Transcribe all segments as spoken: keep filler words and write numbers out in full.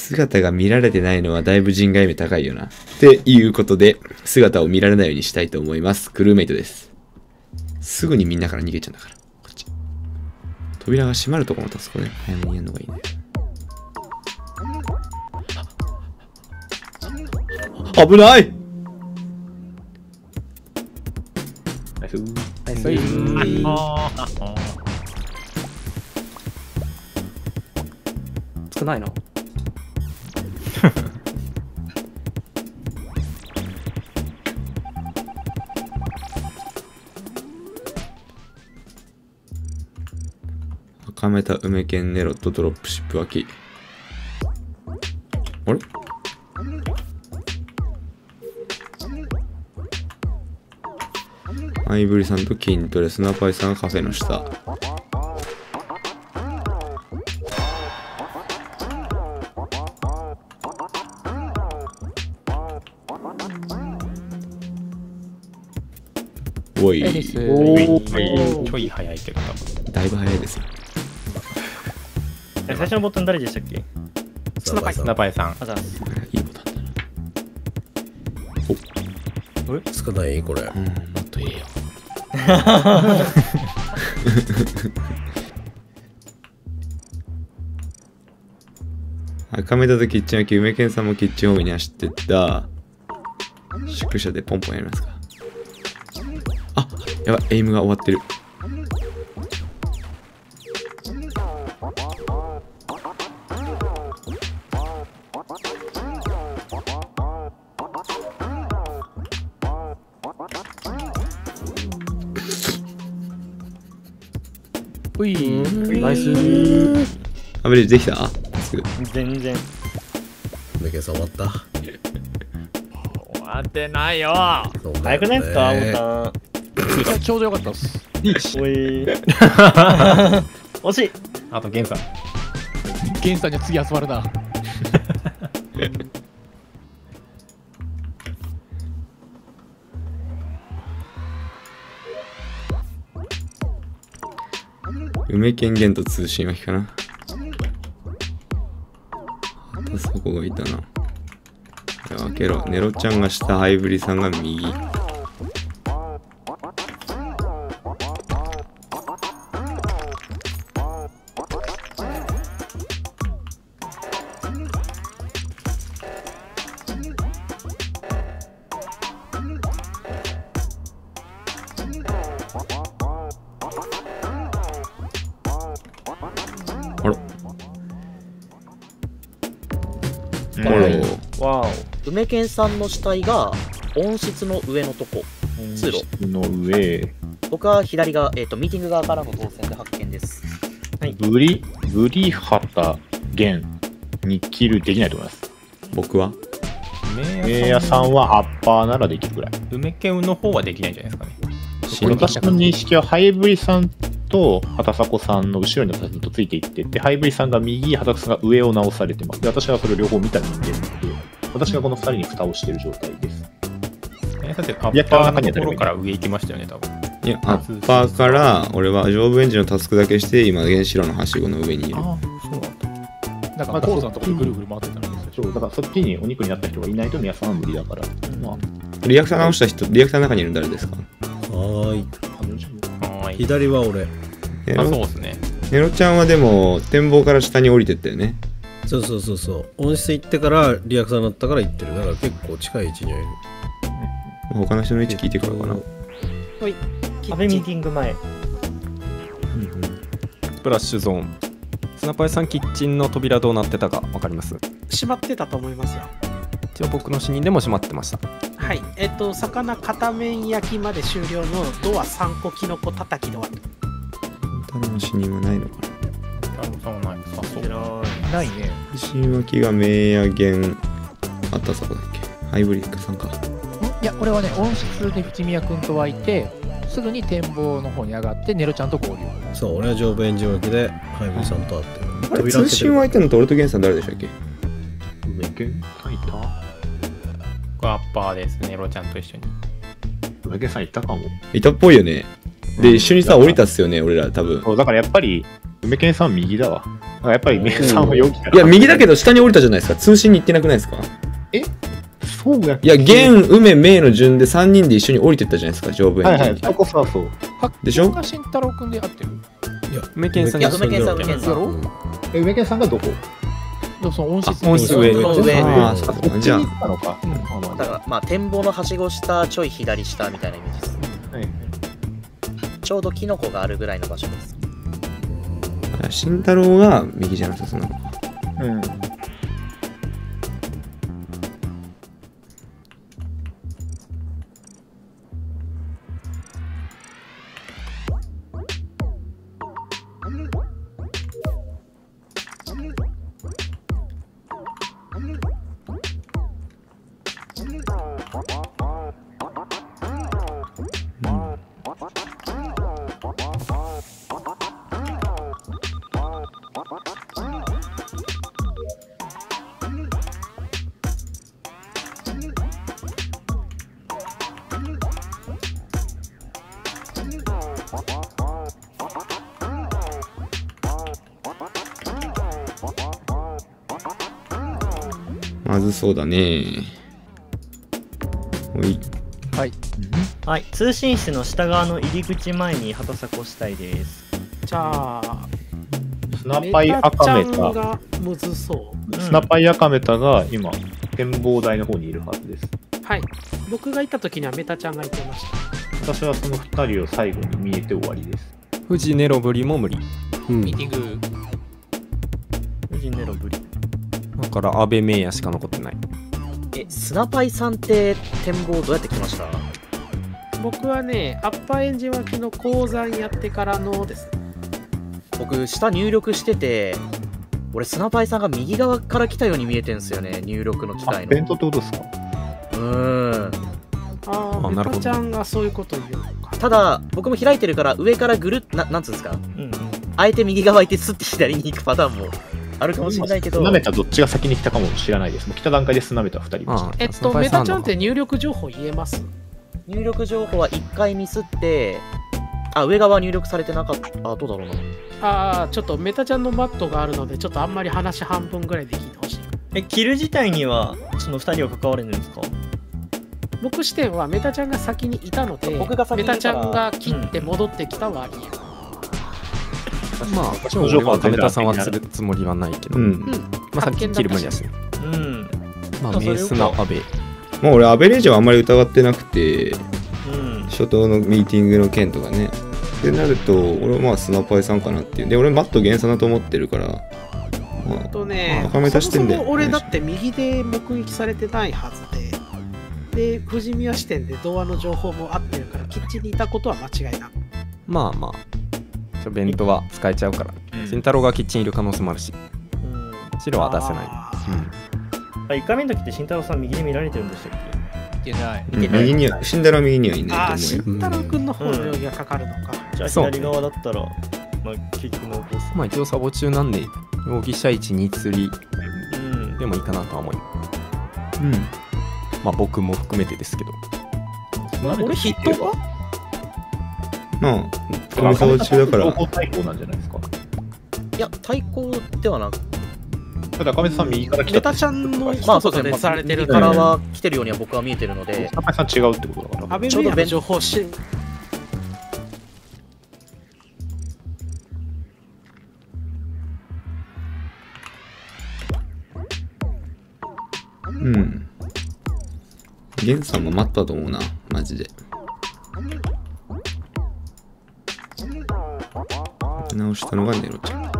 姿が見られてないのはだいぶ人外味高いよな。っていうことで、姿を見られないようにしたいと思います。クルーメイトです。すぐにみんなから逃げちゃうんだから。こっち。扉が閉まるところのタスクをね、早めにやるのがいいね。危ない！ ナイスナイスー。少ないな。 赤メタ梅犬ネロとドロップシップ脇。あれ？アイブリさんと筋トレ、スナパイさんがカフェの下。おい。 ちょい早いけど多分。 だいぶ早いですよ。 最初のボタン誰でしたっけ？ スナパイさん。 スナパイさん。 あ、じゃあ。 いいボタンだな。 お、少ないこれ。 うん、もっといいよ。赤目だとキッチン焼き、梅健さんもキッチン方面に走ってった。宿舎でポンポンやりますか。あ、やばい、エイムが終わってる。 ういー、 ナイスー。 アベレージできた？すぐ。 全然。 梅健さん終わった。 終わってないよ。 早くないですか、ボタン。 ちょうどよかったっす。 おい。惜しい。 あとゲンさん。 ゲンさんには次集まるな。 梅権限と通信脇かな。あとそこがいたな。開けろ。ネロちゃんが下、ハイブリさんが右。あら。 わお。梅健さんの死体が温室の上のとこ。通路の上。 僕は左が、えーと、ミーティング側からの動線で発見です。 はい。ブリ、ブリハタゲンにキルできないと思います。 僕は梅屋さんはアッパーならできるぐらい。 梅犬の方はできないんじゃないですかね。 私の認識はハイブリさんと畑迫さんの後ろにずっとついていってて、ハイブリさんが右、畑迫さんが上を直されてます。で、私はそれを両方見た人間なので、私がこのふたりに蓋をしている状態です。 え、だってアッパーのところから上行きましたよね、多分。 いや、アッパーから俺は上部エンジンのタスクだけして、今原子炉のはしごの上にいる。 ああ、そうなんだ。 なんかコールさんのところぐるぐる回ってたのに。 そう、だからそっちにお肉になった人がいないと宮さんは無理だから。まあ、 リアクター直した人、リアクターの中にいるの誰ですか？ はーい。 はーい。 左は俺。 あ、 ネロそうですね。 ネロちゃんはでも展望から下に降りてったよね。 そうそうそうそう。温室行ってからリアクターになったから行ってる。だから結構近い位置にはいる。 他の人の位置聞いてからかな。 はい。 アベミーティング前。 スプラッシュゾーン。スナパイさんキッチンの扉どうなってたか分かります？ 閉まってたと思いますよ。 一応僕の死人でも閉まってました。 はい。えっと、魚片面焼きまで終了のドアさんこキノコ叩きドア。 ただの死人はないのかな。 そうないさそう。 ないね。 新脇が明夜弦あったそこだっけ。ハイブリックさんか。 いや、俺はね、温室で淵宮君と湧いて、すぐに展望の方に上がって、ネロちゃんと合流。 そう、俺は上部エンジン脇でハイブリさんと会ってる。 あれ通信湧いてんのと俺とゲンさん誰でしたっけ？ 梅健さんいた？ これアッパーです、ネロちゃんと一緒に。 梅健さんいたかも。 いたっぽいよね。で、一緒にさ降りたっすよね、俺ら多分。 そうだからやっぱり梅健さん右だわ。 やっぱりメイさんは容疑者。 いや、右だけど下に降りたじゃないですか。通信に行ってなくないですか？ そうやっいや、玄、梅、明の順でさんにんで一緒に降りてったじゃないですか、上部はいはい、そこさ、そう。 でしょ？ が慎太郎くんで合ってる？ いや、 梅健さんがいや梅健さん梅健さんやろ？ え、梅健さんがどこ？ でもその音質音質上の上ああ、そうか。じゃあ、 行ったのか。うんまあまだからまあ展望のはしご下ちょい左下みたいなイメージです。 あはいちょうどキノコがあるぐらいの場所です。 慎太郎が右じゃなさそうなのか。 うん。 まずそうだね。ほい。 はい。 はい、通信室の下側の入り口前に畑迫したいです。 じゃあ、 スナパイ赤メメタちゃんタ。 がむずそう。 スナパイ赤メタが今、展望台の方にいるはずです。 はい。僕がいた時にはメタちゃんがいてました。 私はそのふたりを最後に見えて終わりです。 富士ネロブリも無理。 うんミーティング。 富士ネロブリ。 だから安倍明也しか残ってない。 え、スナパイさんって展望どうやって来ました？ 僕はね、アッパーエンジン脇の鉱山やってからのです。 僕、下入力してて、俺、スナパイさんが右側から来たように見えてんすよね、入力の機あ、 械の。 弁当ってことですか？ うーん。 ああ、 あなるほどメタちゃんがそういうこと言うのか。 ただ、僕も開いてるから、上からぐるっ、ななんつうんですか、 うんうん。 あえて右側行ってスッて左に行くパターンもあるかもしれないけど、 スナメタどっちが先に来たかも知らないです。もう来た段階でスナメタふたりいました。 ああえっと、メタちゃんって入力情報言えます？ 入力情報はいっかいミスって、あ、上側入力されてなかった。あ、どうだろうな。 ああ、ちょっとメタちゃんのマットがあるので、ちょっとあんまり話半分ぐらいで聞いてほしい。 え、キル自体にはそのふたりは関われるんですか？ 僕視点はメタちゃんが先にいたので、 僕が先にいたからメタちゃんが切って戻ってきたはありえる。 まあ、今日俺は亀田さんはするつもりはないけど、 うん。 うん。 まあさっき切る無理だしね。 うん。 まあ、 あそれメースな安倍。 まあ俺、アベレージはあんまり疑ってなくて、 うん。 初頭のミーティングの件とかね。ってなると、俺はまあスナパイさんかなっていう。で、俺マット原産だと思ってるから、まあ、 とね、 赤メタ視点でそもそも俺だって右で目撃されてないはずで、で、富士宮視点で童話の情報も合ってるから、キッチンにいたことは間違いな。 まあまあ、ちょ弁当は使えちゃうから。慎太郎がキッチンいる可能性もあるし、 うん。 白は出せない。 あうんあ、いっかいめの時って慎太郎さん右で見られてるんでしたっけ？ いけない。 うん右には、死んだら右にはいーあー、 ないと思うよ。 慎太郎くんの方の容疑がかかるのか。 じゃあそう左側だったら、まあ結局のボス。 まあ一応サボ中なんで、容疑者いちに釣りうん。 でもいいかなとは思います。 うん。 まあ僕も含めてですけど。 俺ヒットか？ まあ、神沢中だから情、報対抗なんじゃないですか。 いや、対抗ではなく、 ただ、赤メタさん右から来メた。 タちゃんのまあ一そうですね、 言でされてる右からは来てるようには僕は見えてるのでス、ナパイさん違うってことだから。 アベメヤの情報し、 うん。ゲンさんも待ったと思うな、マジで。直したのがネロちゃん。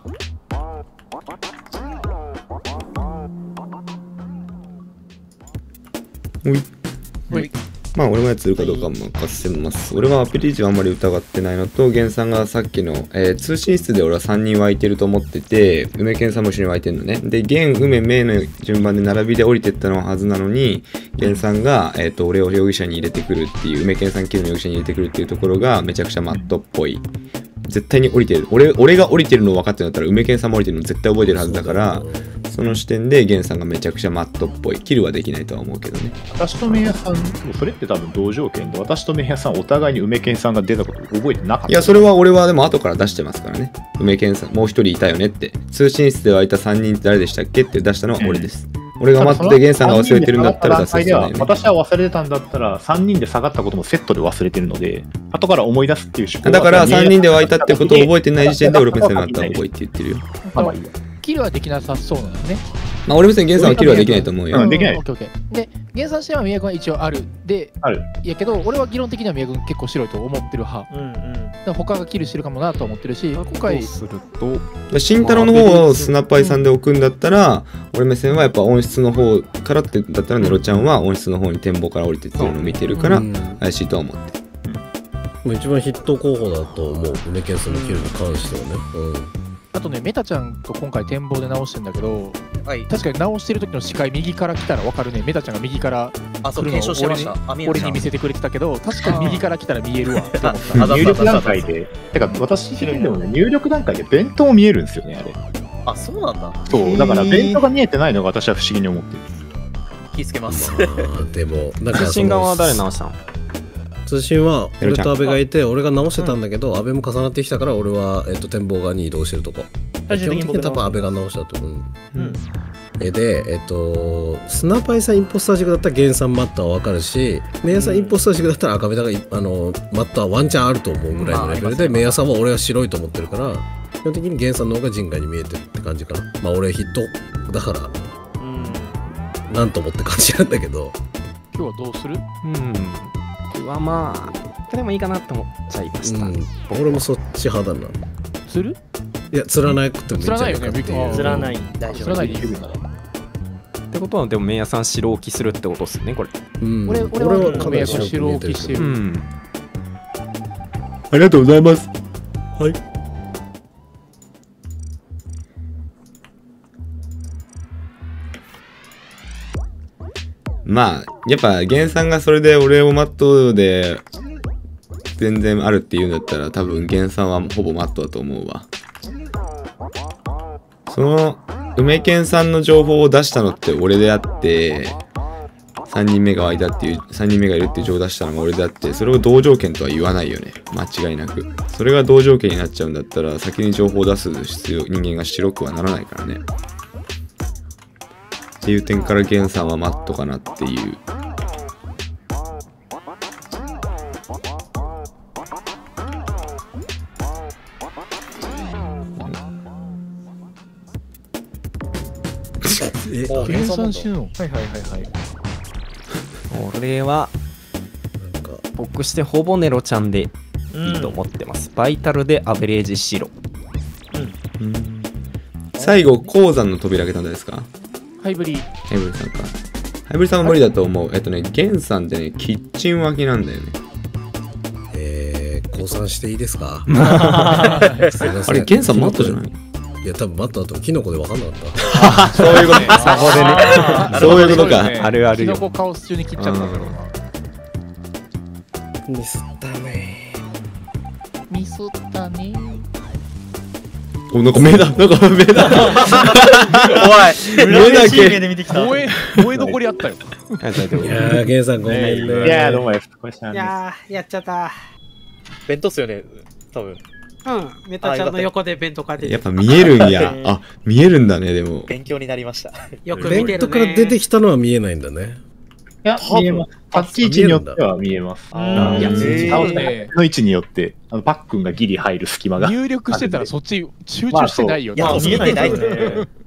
おい。 おい。 まあ俺もやつるかどうかも任せます。俺はアペリージはあんまり疑ってないのと、ゲンさんがさっきの、えー通信室で俺はさんにん湧いてると思ってて、梅ケンさんも一緒に湧いてるのね。で、ゲン、梅、メイの順番で並びで降りてったのはずなのに、ゲンさんが、えっ、と、俺を容疑者に入れてくるっていう、梅ケンさんキルの容疑者に入れてくるっていうところがめちゃくちゃマットっぽい。絶対に降りてる。俺、俺が降りてるの分かってるんだったら、梅ケンさんも降りてるの絶対覚えてるはずだから、 その視点でゲンさんがめちゃくちゃマットっぽい。キルはできないとは思うけどね。 私とメイヤさん、それって多分同条件で、私とメイヤさんお互いに梅健さんが出たこと覚えてなかった。 いや、それは俺はでも後から出してますからね。梅健さん、もう一人いたよねって。通信室ではいたさんにんって誰でしたっけって出したのは俺です。うん、俺が待ってゲンさんが忘れてるんだったら出す必要ないよね。 私は忘れてたんだったらさんにんで下がったこともセットで忘れてるので、後から思い出すっていう手法だからさんにんで湧いたってことを覚えてない時点で俺目線があったら覚えって言ってるよ。 まあ、キルはできなさそうなのね。 まあ俺別にゲンさんはキルはできないと思うよ。 うん、できない。 で、ゲンさん視点は宮君は一応ある。で、 ある。 いやけど、俺は議論的には宮君結構白いと思ってる派。 うんうん。だから他がキルしてるかもなと思ってるし、今回。 すると、 慎太郎の方をスナッパイさんで置くんだったら、俺目線はやっぱ音質の方からってだったらネロちゃんは音質の方に展望から降りてってるのを見てるから怪しいとは思ってる。一番筆頭候補だと思う、梅ケンさんのキルに関してはね。うんあとね、メタちゃんと今回展望で直してんだけど、 はい、 確かに直してる時の視界右から来たら分かるね。メタちゃんが右から来るのを俺に俺に見せてくれてたけど、確かに右から来たら見えるわって思った。 入力段階で、てか私自身でもね、入力段階で弁当見えるんですよね、あれ。 あ、そうなんだ。 そう、だから弁当が見えてないのが私は不思議に思ってる。 気ぃつけます。 まあ、でも、なんか通信側は誰直したの？ 通信は俺と阿部がいて、俺が直してたんだけど、阿部も重なってきたから俺は、えっと、展望側に移動してるとこ。基本的に多分阿部が直したと思う。うん、えで、えっと、スナパイさんインポスター軸だったらゲンさんマットは分かるし、メイヤさんインポスター軸だったら赤目だがあのマットはワンチャンあると思うぐらいのレベルで、メイヤさんは俺は白いと思ってるから、基本的にゲンさんの方が人外に見えてるって感じかな。まあ俺ヒットだから、うん、なんともって感じなんだけど。 今日はどうする？ うん。僕はまあ、でもいいかなと思っちゃいました。うん、 俺もそっち派だな。 する？ いや、釣らなくてもいいんじゃないかっていう。 釣らない。大丈夫。釣らないでいいよ。 ってことは、でも、メイヤさん白置きするってことですよね、これ。 うん、 俺俺はメイヤさん白置きしてる。うん。 ありがとうございます。はい。まあ、やっぱ、ゲンさんがそれで俺をマットで全然あるって言うんだったら、多分ゲンさんはほぼマットだと思うわ。その、梅ケンさんの情報を出したのって俺であって、さんにんめが湧いたっていう、さんにんめがいるっていう情報を出したのが俺であって、それを同条件とは言わないよね。間違いなく。それが同条件になっちゃうんだったら、先に情報を出す必要、人間が白くはならないからね。っていう点からゲンさんはマットかなっていう。 え、計算してるの？はいはいはいはい。 これは僕してほぼネロちゃんでいいと思ってます。うん、バイタルでアベレージ白。 うん。うん、最後鉱山の扉開けたんですか？ ハイブリ。 ハイブリさんか。ハイブリさんは無理だと思う。えっとね、ゲンさんってね、キッチン脇なんだよね。 えー、降参していいですか？ あれ、ゲンさんマットじゃない？ いや、多分マットだとキノコで分かんなかった。 そういうことね。そこでね。そういうことか。あるあるよ。 キノコカオス中に切っちゃったんだろうな。 ミスったね。 ミスったね。 お、なんか目だ。なんか目だ。 おい。 目だけ。 で見てきた。 燃え、燃え残りあったよ。 いやー、ゲンさんごめんね。 いやー、どうもです。 いやー、やっちゃった。 弁当っすよね、多分。 うん、メタちゃんの横で弁当が出てやっぱ見えるんや。あ、見えるんだね、でも。 勉強になりました。 よく見てるね。 弁当から出てきたのは見えないんだね。 いや、見えます。立ち位置によっては見えます。 ああ、いや、 の位置によって、あのパックンがギリ入る隙間が。 入力してたらそっち集中してないよ。 いや、見えてないね。